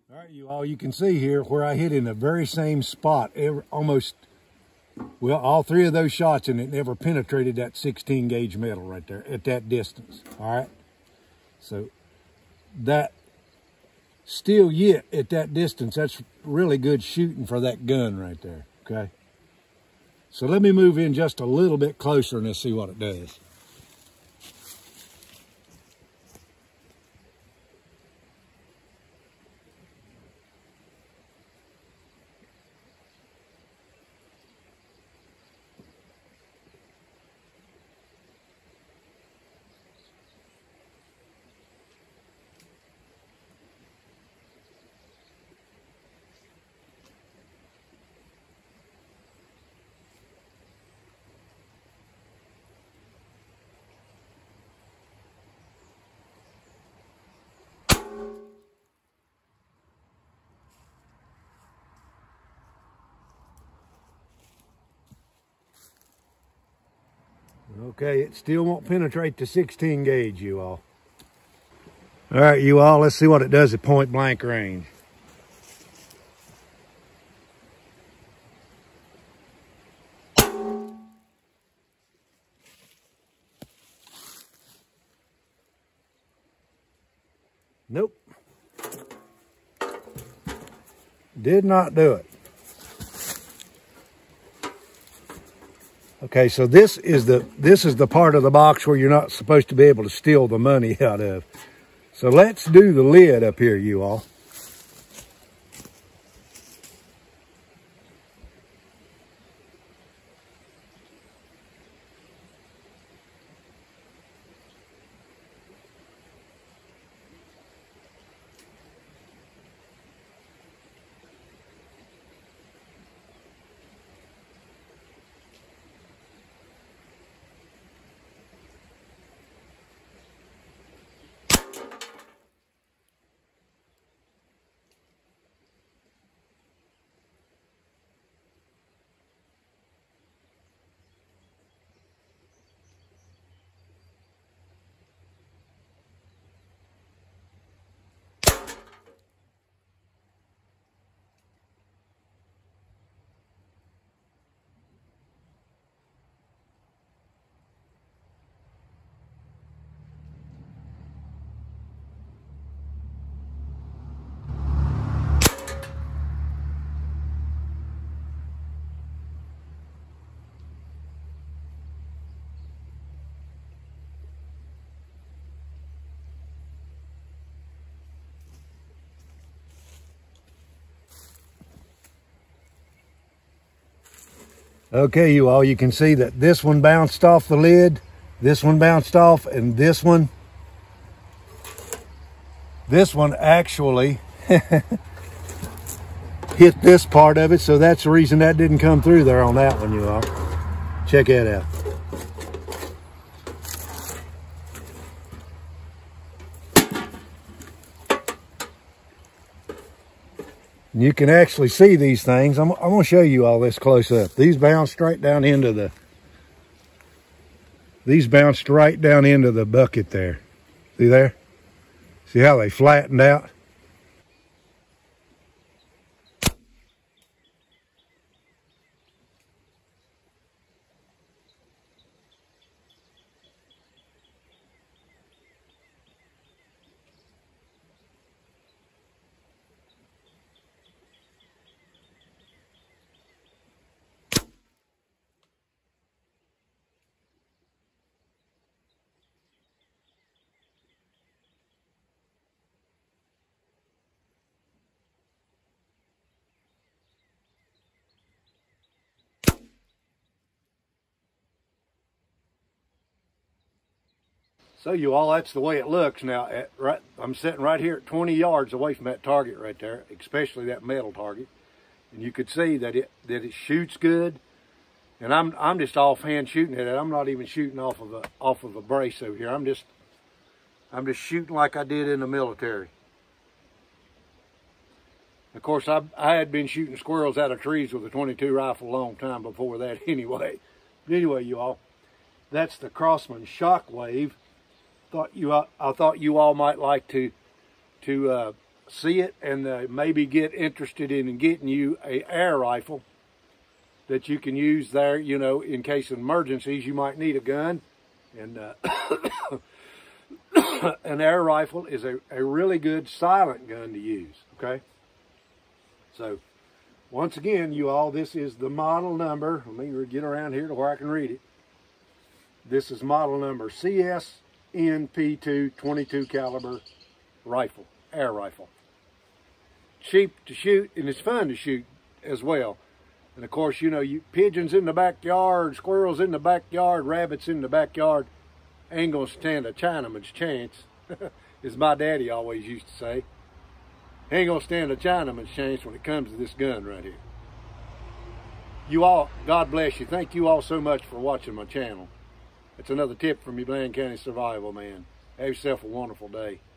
All right, you can see here where I hit in the very same spot, almost, well, all three of those shots, and it never penetrated that 16 gauge metal right there at that distance. All right, so that still yet at that distance, that's really good shooting for that gun right there. Okay, so let me move in just a little bit closer and let's see what it does. Okay, it still won't penetrate the 16 gauge, you all. All right, you all, let's see what it does at point blank range. Nope. Did not do it. Okay, so this is the part of the box where you're not supposed to be able to steal the money out of. So let's do the lid up here, you all. Okay, you all, you can see that this one bounced off the lid, this one bounced off, and this one actually hit this part of it, so that's the reason that didn't come through there on that one, you all. Check that out. And you can actually see these things. I'm going to show you all this close up. These bounced straight down into the bucket there. See there? See how they flattened out? So you all, that's the way it looks now. I'm sitting right here at 20 yards away from that target right there, especially that metal target, and you could see that it shoots good. And I'm just offhand shooting it. I'm not even shooting off of a brace over here. I'm just shooting like I did in the military. Of course, I had been shooting squirrels out of trees with a .22 rifle a long time before that anyway. But anyway, you all, that's the Crosman shockwave. I thought you all might like to see it and maybe get interested in getting you a air rifle that you can use there, you know, in case of emergencies. You might need a gun, and an air rifle is a really good silent gun to use, okay? So, once again, you all, this is the model number. Let me get around here to where I can read it. This is model number CSNP2 22 caliber rifle, air rifle. Cheap to shoot, and it's fun to shoot as well. And of course, you know, pigeons in the backyard, squirrels in the backyard, rabbits in the backyard, ain't gonna stand a Chinaman's chance, as my daddy always used to say. Ain't gonna stand a Chinaman's chance when it comes to this gun right here. You all, God bless you. Thank you all so much for watching my channel. It's another tip from your Bland County Survival Man. Have yourself a wonderful day.